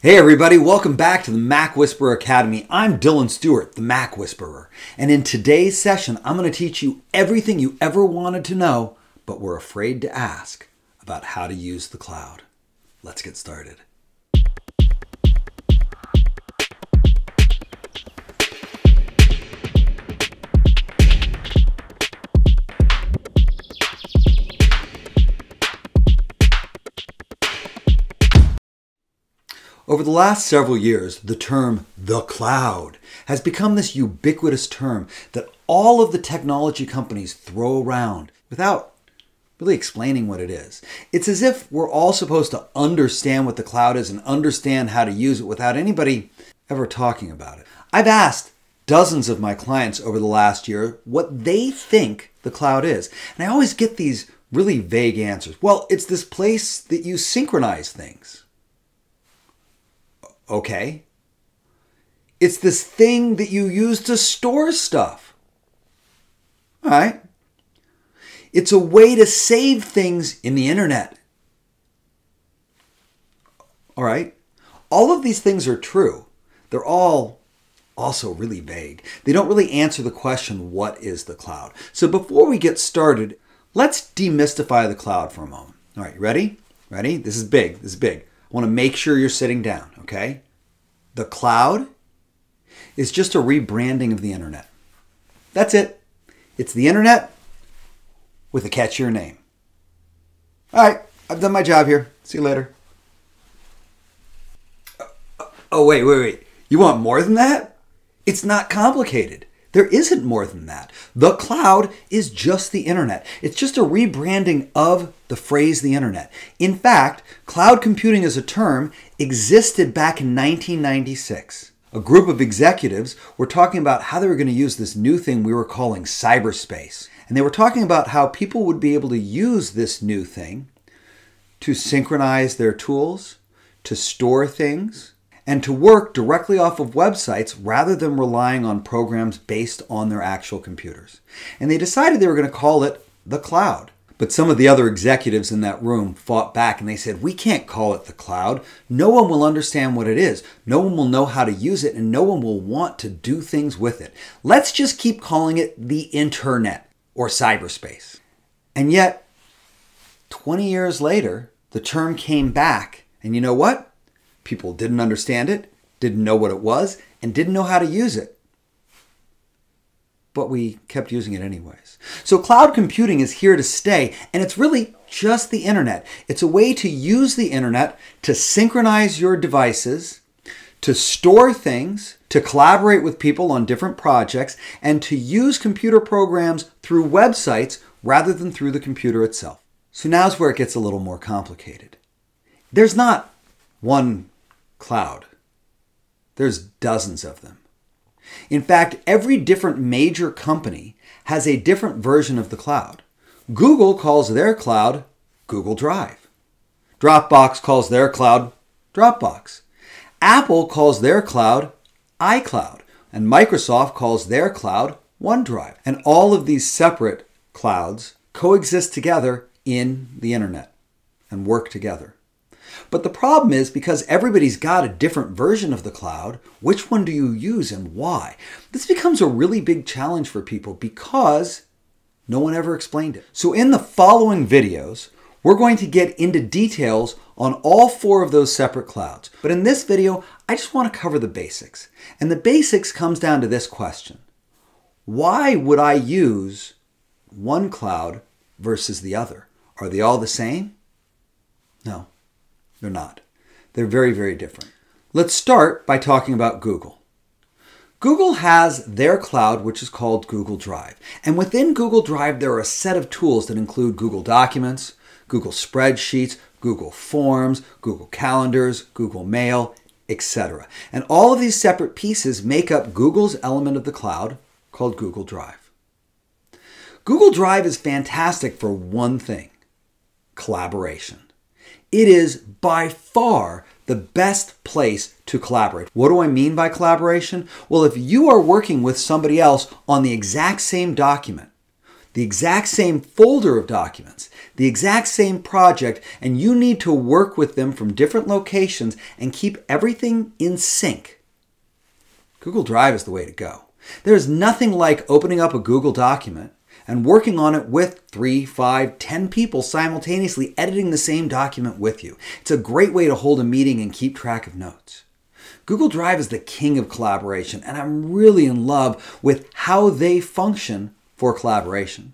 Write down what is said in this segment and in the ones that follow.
Hey everybody, welcome back to the MacWhisperer Academy. I'm Dylan Stewart, the MacWhisperer. And in today's session, I'm going to teach you everything you ever wanted to know, but were afraid to ask about how to use the cloud. Let's get started. Over the last several years, the term the cloud has become this ubiquitous term that all of the technology companies throw around without really explaining what it is. It's as if we're all supposed to understand what the cloud is and understand how to use it without anybody ever talking about it. I've asked dozens of my clients over the last year what they think the cloud is, and I always get these really vague answers. Well, it's this place that you synchronize things. Okay. It's this thing that you use to store stuff. All right. It's a way to save things in the internet. All right. All of these things are true. They're all also really vague. They don't really answer the question, what is the cloud? So before we get started, let's demystify the cloud for a moment. All right, you ready? Ready? This is big. This is big. I want to make sure you're sitting down, okay? The cloud is just a rebranding of the internet. That's it. It's the internet with a catchier name. All right, I've done my job here. See you later. Oh, wait. You want more than that? It's not complicated. There isn't more than that. The cloud is just the internet. It's just a rebranding of the phrase the internet. In fact, cloud computing as a term existed back in 1996. A group of executives were talking about how they were going to use this new thing we were calling cyberspace. And they were talking about how people would be able to use this new thing to synchronize their tools, to store things, and to work directly off of websites rather than relying on programs based on their actual computers. And they decided they were going to call it the cloud. But some of the other executives in that room fought back and they said, we can't call it the cloud. No one will understand what it is. No one will know how to use it, and no one will want to do things with it. Let's just keep calling it the internet or cyberspace. And yet, 20 years later, the term came back. And you know what? People didn't understand it, didn't know what it was, and didn't know how to use it. But we kept using it anyways. So cloud computing is here to stay, and it's really just the internet. It's a way to use the internet to synchronize your devices, to store things, to collaborate with people on different projects, and to use computer programs through websites rather than through the computer itself. So now's where it gets a little more complicated. There's not one cloud. There's dozens of them. In fact, every different major company has a different version of the cloud. Google calls their cloud Google Drive. Dropbox calls their cloud Dropbox. Apple calls their cloud iCloud. And Microsoft calls their cloud OneDrive. And all of these separate clouds coexist together in the internet and work together. But the problem is, because everybody's got a different version of the cloud, which one do you use and why? This becomes a really big challenge for people because no one ever explained it. So in the following videos, we're going to get into details on all four of those separate clouds. But in this video, I just want to cover the basics. And the basics comes down to this question. Why would I use one cloud versus the other? Are they all the same? No. They're not. They're very, very different. Let's start by talking about Google. Google has their cloud, which is called Google Drive. And within Google Drive, there are a set of tools that include Google Documents, Google Spreadsheets, Google Forms, Google Calendars, Google Mail, etc. And all of these separate pieces make up Google's element of the cloud called Google Drive. Google Drive is fantastic for one thing: collaboration. It is by far the best place to collaborate. What do I mean by collaboration? Well, if you are working with somebody else on the exact same document, the exact same folder of documents, the exact same project, and you need to work with them from different locations and keep everything in sync, Google Drive is the way to go. There is nothing like opening up a Google document and working on it with 3, 5, 10 people simultaneously editing the same document with you. It's a great way to hold a meeting and keep track of notes. Google Drive is the king of collaboration, and I'm really in love with how they function for collaboration.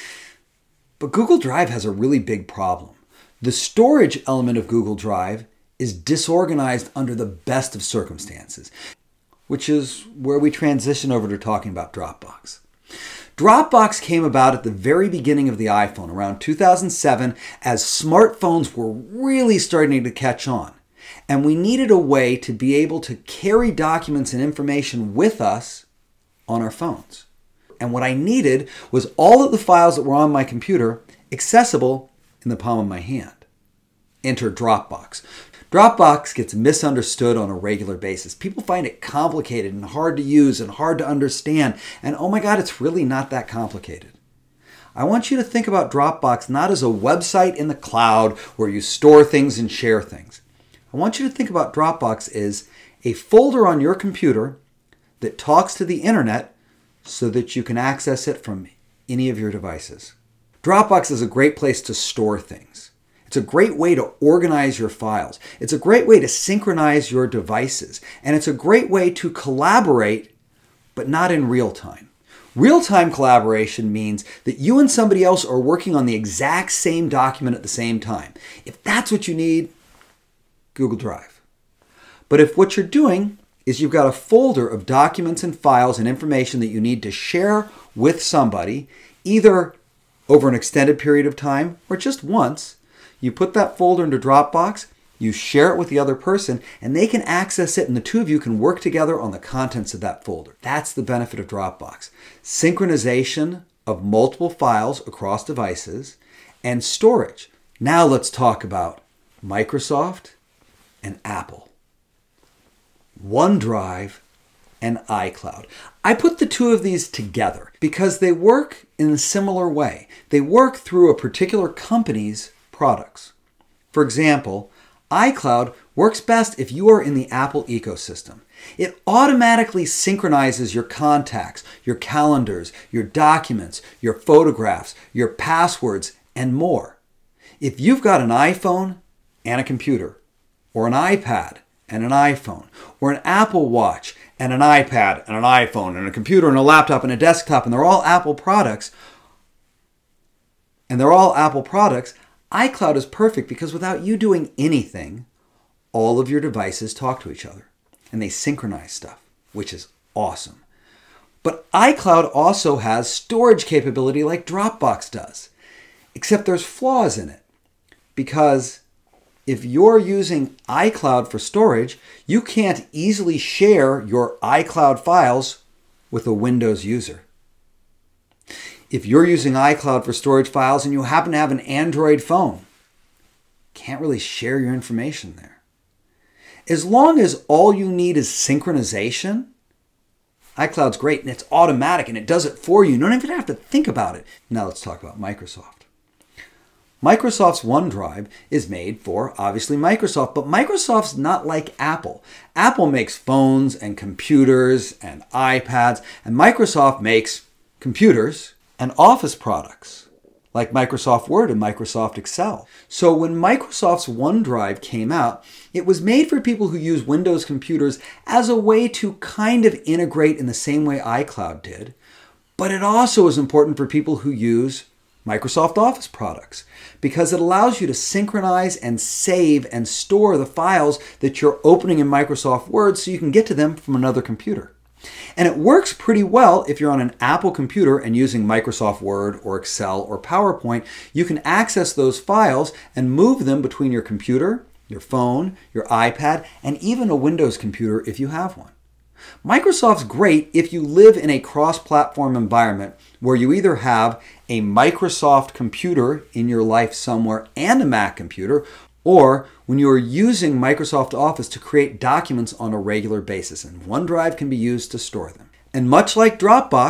But Google Drive has a really big problem. The storage element of Google Drive is disorganized under the best of circumstances, which is where we transition over to talking about Dropbox. Dropbox came about at the very beginning of the iPhone, around 2007, as smartphones were really starting to catch on. And we needed a way to be able to carry documents and information with us on our phones. And what I needed was all of the files that were on my computer accessible in the palm of my hand. Enter Dropbox. Dropbox gets misunderstood on a regular basis. People find it complicated and hard to use and hard to understand. And oh my God, it's really not that complicated. I want you to think about Dropbox not as a website in the cloud where you store things and share things. I want you to think about Dropbox as a folder on your computer that talks to the internet so that you can access it from any of your devices. Dropbox is a great place to store things. It's a great way to organize your files. It's a great way to synchronize your devices. And it's a great way to collaborate, but not in real time. Real-time collaboration means that you and somebody else are working on the exact same document at the same time. If that's what you need, Google Drive. But if what you're doing is you've got a folder of documents and files and information that you need to share with somebody, either over an extended period of time or just once, you put that folder into Dropbox, you share it with the other person, and they can access it, and the two of you can work together on the contents of that folder. That's the benefit of Dropbox. Synchronization of multiple files across devices and storage. Now let's talk about Microsoft and Apple. OneDrive and iCloud. I put the two of these together because they work in a similar way. They work through a particular company's products. For example, iCloud works best if you are in the Apple ecosystem. It automatically synchronizes your contacts, your calendars, your documents, your photographs, your passwords, and more. If you've got an iPhone and a computer, or an iPad and an iPhone, or an Apple Watch and an iPad and an iPhone and a computer and a laptop and a desktop, and they're all Apple products, iCloud is perfect because without you doing anything, all of your devices talk to each other and they synchronize stuff, which is awesome. But iCloud also has storage capability like Dropbox does, except there's flaws in it because if you're using iCloud for storage, you can't easily share your iCloud files with a Windows user. If you're using iCloud for storage files and you happen to have an Android phone, can't really share your information there. As long as all you need is synchronization, iCloud's great and it's automatic and it does it for you. You don't even have to think about it. Now let's talk about Microsoft. Microsoft's OneDrive is made for, obviously, Microsoft, but Microsoft's not like Apple. Apple makes phones and computers and iPads, and Microsoft makes computers and Office products like Microsoft Word and Microsoft Excel. So when Microsoft's OneDrive came out, it was made for people who use Windows computers as a way to kind of integrate in the same way iCloud did, but it also is important for people who use Microsoft Office products because it allows you to synchronize and save and store the files that you're opening in Microsoft Word so you can get to them from another computer. And it works pretty well if you're on an Apple computer and using Microsoft Word or Excel or PowerPoint. You can access those files and move them between your computer, your phone, your iPad, and even a Windows computer if you have one. Microsoft's great if you live in a cross-platform environment where you either have a Microsoft computer in your life somewhere and a Mac computer, or when you are using Microsoft Office to create documents on a regular basis, and OneDrive can be used to store them. And much like Dropbox,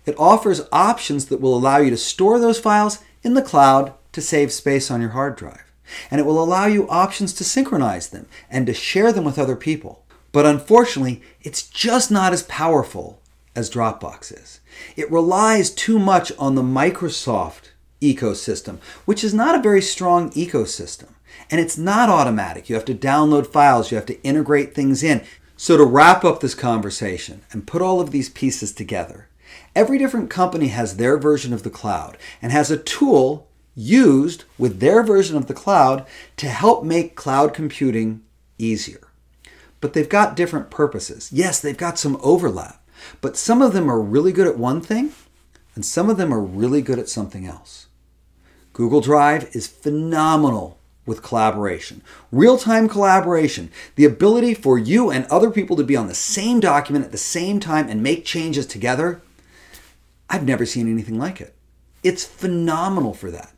It offers options that will allow you to store those files in the cloud to save space on your hard drive. And it will allow you options to synchronize them and to share them with other people. But unfortunately, it's just not as powerful as Dropbox is. It relies too much on the Microsoft ecosystem, which is not a very strong ecosystem. And it's not automatic. You have to download files, you have to integrate things in. So to wrap up this conversation and put all of these pieces together, every different company has their version of the cloud and has a tool used with their version of the cloud to help make cloud computing easier. But they've got different purposes. Yes, they've got some overlap, but some of them are really good at one thing and some of them are really good at something else. Google Drive is phenomenal with collaboration, real-time collaboration, the ability for you and other people to be on the same document at the same time and make changes together. I've never seen anything like it. It's phenomenal for that.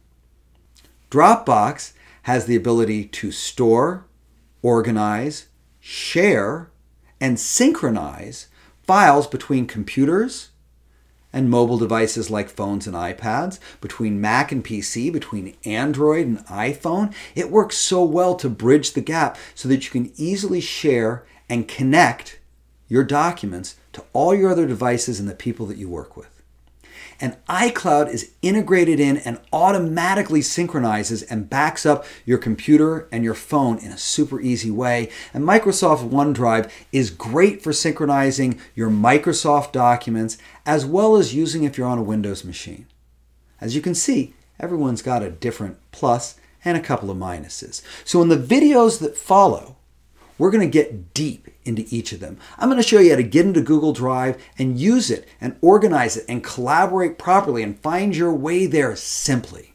Dropbox has the ability to store, organize, share, and synchronize files between computers and mobile devices like phones and iPads, between Mac and PC, between Android and iPhone. It works so well to bridge the gap so that you can easily share and connect your documents to all your other devices and the people that you work with. And iCloud is integrated in and automatically synchronizes and backs up your computer and your phone in a super easy way. And Microsoft OneDrive is great for synchronizing your Microsoft documents as well as using if you're on a Windows machine. As you can see, everyone's got a different plus and a couple of minuses. So in the videos that follow, we're going to get deep into each of them. I'm going to show you how to get into Google Drive and use it and organize it and collaborate properly and find your way there simply.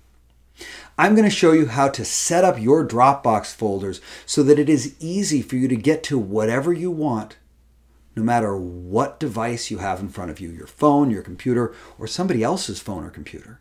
I'm going to show you how to set up your Dropbox folders so that it is easy for you to get to whatever you want, no matter what device you have in front of you, your phone, your computer, or somebody else's phone or computer.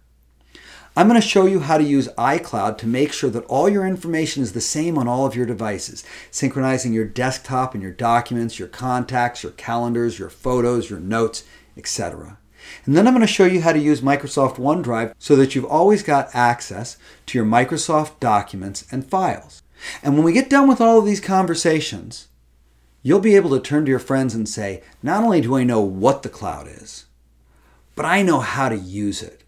I'm going to show you how to use iCloud to make sure that all your information is the same on all of your devices, synchronizing your desktop and your documents, your contacts, your calendars, your photos, your notes, etc. And then I'm going to show you how to use Microsoft OneDrive so that you've always got access to your Microsoft documents and files. And when we get done with all of these conversations, you'll be able to turn to your friends and say, not only do I know what the cloud is, but I know how to use it.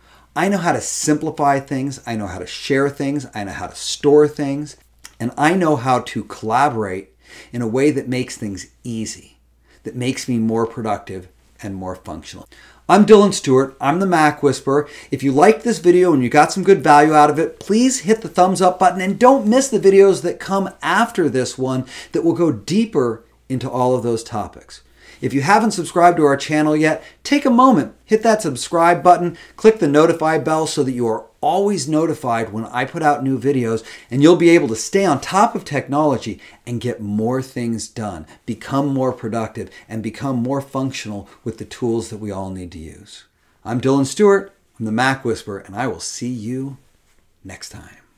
I know how to simplify things, I know how to share things, I know how to store things, and I know how to collaborate in a way that makes things easy, that makes me more productive and more functional. I'm Dylan Stewart, I'm the Mac Whisperer. If you liked this video and you got some good value out of it, please hit the thumbs up button and don't miss the videos that come after this one that will go deeper into all of those topics. If you haven't subscribed to our channel yet, take a moment, hit that subscribe button, click the notify bell so that you are always notified when I put out new videos, and you'll be able to stay on top of technology and get more things done, become more productive, and become more functional with the tools that we all need to use. I'm Dylan Stewart, I'm the Mac Whisperer, and I will see you next time.